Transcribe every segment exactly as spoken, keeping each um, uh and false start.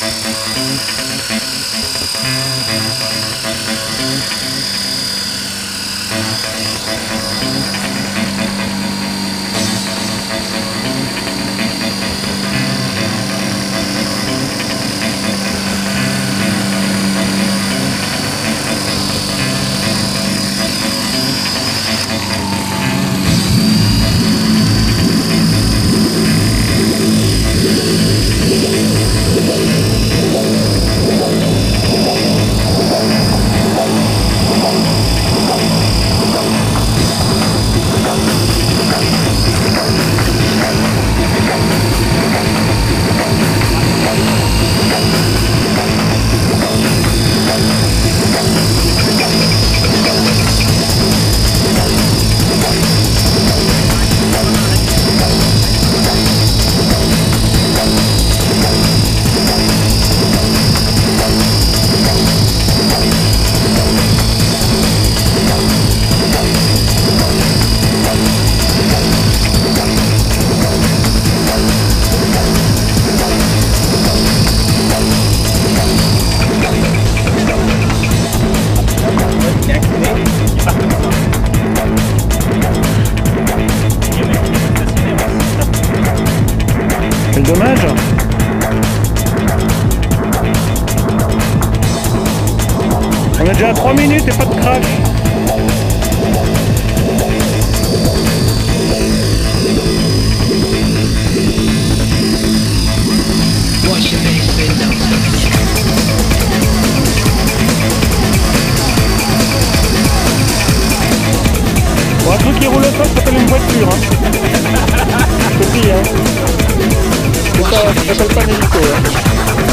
Quel dommage. On est déjà à trois minutes et pas de crash. Bon, un truc qui roule au sol, ça s'appelle une voiture. Hein. Je te dis, hein. Ça s'appelle pas un hélico. Hein.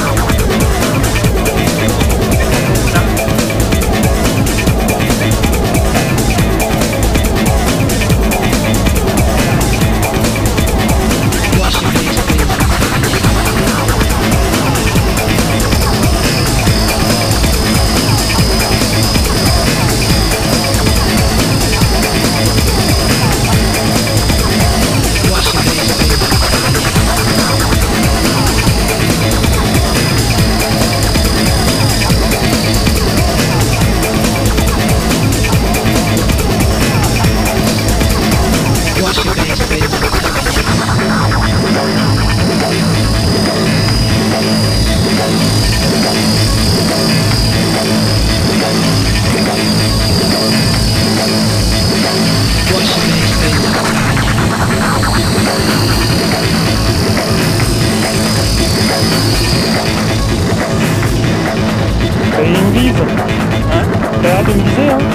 T'as une bise, hein? T'as l'air de me viser, hein?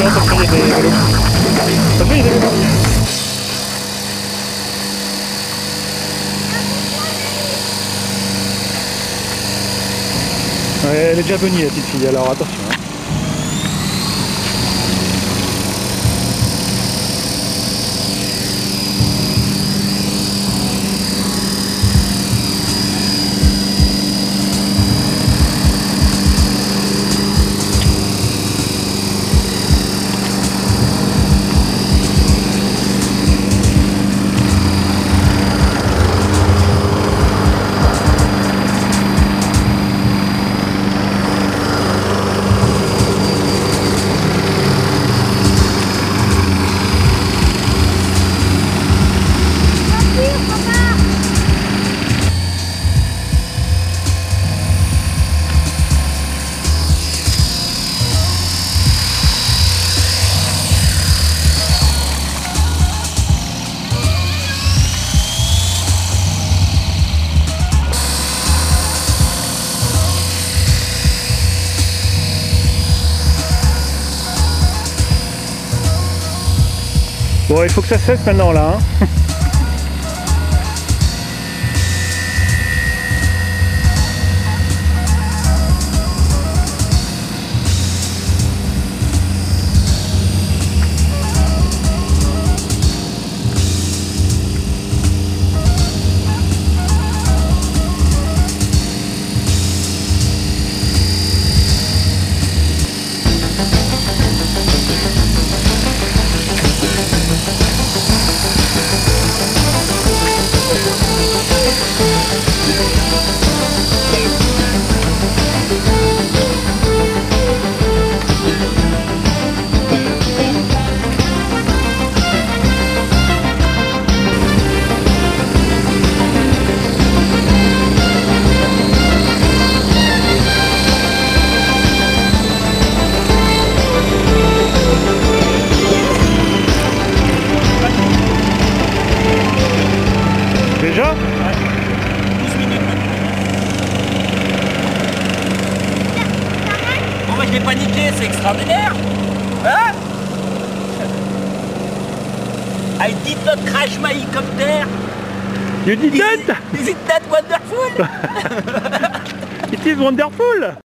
hein, parce qu'il y a des vélos. Parce qu'il y a des vélos. Ouais, elle est déjà venue la petite fille, alors attention. Hein. Bon, il faut que ça cesse maintenant là. Hein. Déjà ? douze minutes. Bon bah je l'ai paniqué, c'est extraordinaire. Hein? I did not crash my helicopter. You did Is that? it, is it that wonderful? It is wonderful!